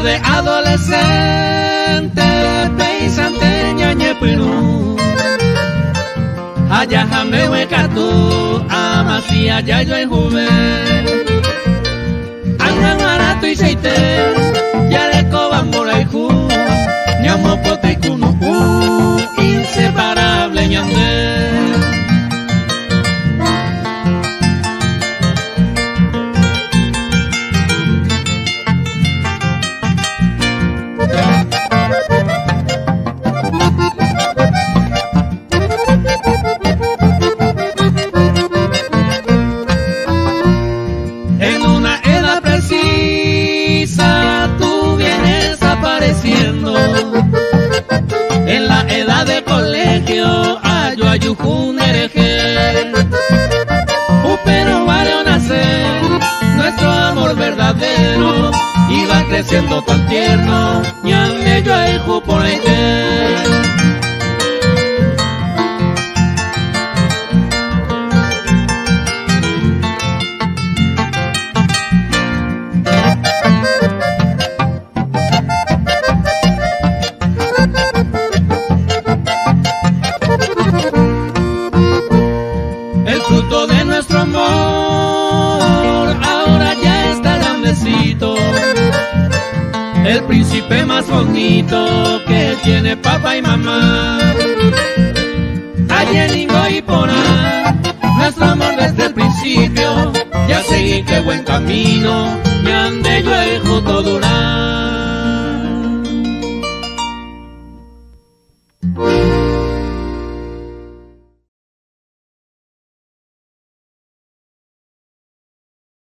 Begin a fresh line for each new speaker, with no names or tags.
de adolescente, pensante ñañe pirú. Allá jamé huecatú, amasi allá yo en juven. Angan barato y seite, ya de coban moraiku, ñamo poteikuno, inseparable ñande. En una edad precisa tú vienes apareciendo. En la edad de colegio ayo ayujun ereje. Pero valió nacer nuestro amor verdadero. Iba creciendo tan tierno, ñame yo ayuju por el el fruto de nuestro amor ahora ya está grandecito. El príncipe más bonito que tiene papá y mamá. Ayer Lingo y Porá, nuestro amor desde el principio. Ya seguí qué buen camino, me ande yo el juto durar.